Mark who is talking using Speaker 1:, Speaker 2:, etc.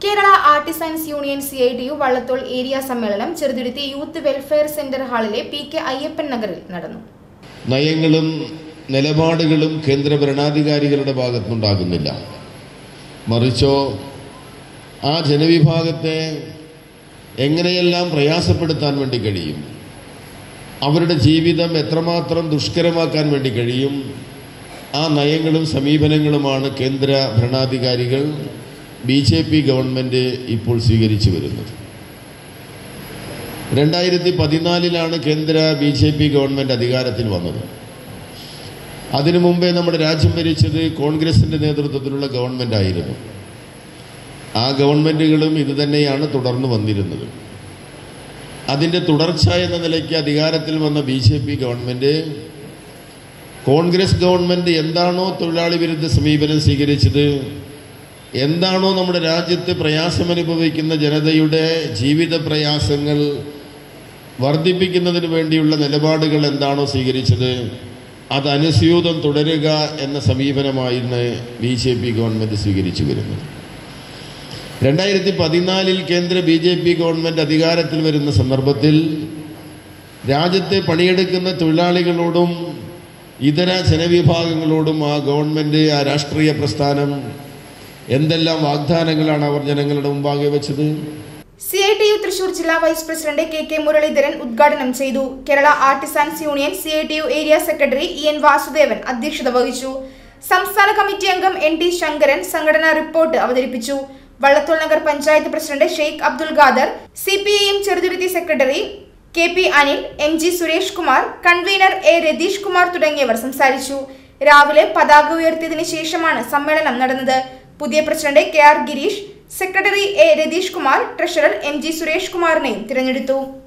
Speaker 1: Kerala artisans union CITU Vallathol area സമ്മേളനം Cheruthuruthy youth welfare centre ഹാളിലെ PK Ayyappan നഗറിൽ നടന്നു.
Speaker 2: നയങ്ങളും നിലപാടുകളും കേന്ദ്ര ഭരണാധികാരികളുടെ ഭാഗത്തുനിന്നുണ്ടാകുന്നില്ല. മറിച്ചോ ആ ജനവിഭാഗത്തെ എങ്ങനെയെല്ലാം പ്രയാസപ്പെടുത്താൻ വേണ്ടി കഴിയും, അവരുടെ ജീവിതം എത്രമാത്രം ദുഷ്കരമാക്കാൻ വേണ്ടി കഴിയും, ആ നയങ്ങളും സമീപനങ്ങളുമാണ് കേന്ദ്ര ഭരണാധികാരികൾ BJP ഗവൺമെൻറ് ഇപ്പോൾ സ്വീകരിച്ചു വരുന്നത്. 2014 കേന്ദ്ര BJP ഗവൺമെൻറ് അധികാരത്തിൽ വന്നത്. അതിനു മുമ്പേ നമ്മുടെ രാജ്യം ഭരിച്ചത് കോൺഗ്രസിൻ്റെ നേതൃത്വത്തിലുള്ള ഗവൺമെൻറ് ആയിരുന്നു. ആ ഗവൺമെൻറ്റുകളും ഇതുതന്നെയാണ് തുടർന്നു വന്നിരുന്നത്. അതിൻ്റെ തുടർച്ച എന്ന നിലയ്ക്ക് അധികാരത്തിൽ വന്ന BJP ഗവൺമെൻറ് കോൺഗ്രസ് ഗവൺമെൻറ് എന്താണോ തൊഴിലാളി വിരുദ്ധ സമീപനം സ്വീകരിച്ചത്, എന്താണോ നമ്മുടെ രാജ്യത്ത് പ്രയാസമനുഭവിക്കുന്ന ജനതയുടെ ജീവിത പ്രയാസങ്ങൾ വർദ്ധിപ്പിക്കുന്നതിന് വേണ്ടിയുള്ള നിലപാടുകൾ എന്താണോ സ്വീകരിച്ചത്, അത് അനുസ്യൂതം തുടരുക എന്ന സമീപനമായിരുന്നു BJP ഗവൺമെൻറ് സ്വീകരിച്ചു വരുന്നത്. 2014 കേന്ദ്ര BJP ഗവൺമെൻറ് അധികാരത്തിൽ വരുന്ന സന്ദർഭത്തിൽ രാജ്യത്തെ പണിയെടുക്കുന്ന തൊഴിലാളികളോടും ഇതര ജനവിഭാഗങ്ങളോടും ആ ഗവൺമെൻറ്, ആ രാഷ്ട്രീയ പ്രസ്ഥാനം എന്തെല്ലാം വാഗ്ദാനങ്ങളാണ് അവർ ജനങ്ങളുടെ മുമ്പാകെ വെച്ചത്?
Speaker 1: CITU തൃശൂർ ജില്ലാ വൈസ് പ്രസിഡന്റ് KK മുരളീധരൻ ഉദ്ഘാടനം ചെയ്തു. Kerala artisans union CITU area secretary EN Vasudevan അധ്യക്ഷത വഹിച്ചു. സംസ്ഥാന കമ്മിറ്റി അംഗം NT ശങ്കരൻ സംഘടനാ റിപ്പോർട്ട് അവതരിപ്പിച്ചു. Vallathol Nagar panchayat president Sheikh Abdul Khader, CPIM Cheruthuruthy secretary KP Anil, MG Suresh Kumar, convener A Ratheesh Kumar തുടങ്ങിയവർ സംസാരിച്ചു. രാവിലെ പതാക ഉയർത്തിയതിനു ശേഷമാണ് സമ്മേളനം നടന്നത്. പുതിയ president KR Gireesh, secretary A Ratheesh Kumar, treasurer MG Suresh കുമാറിനെയും തിരഞ്ഞെടുത്തു.